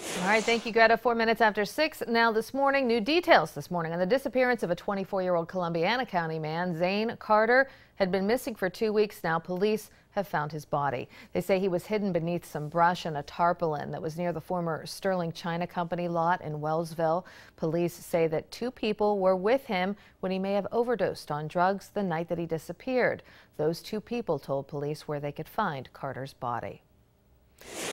All right, thank you, Greta. 4 minutes after 6. Now this morning, new details this morning on the disappearance of a 24-year-old Columbiana County man. Zane-Carter had been missing for 2 weeks now. Police have found his body. They say he was hidden beneath some brush and a tarpaulin that was near the former Sterling China Company lot in Wellsville. Police say that 2 people were with him when he may have overdosed on drugs the night that he disappeared. Those 2 people told police where they could find Carter's body.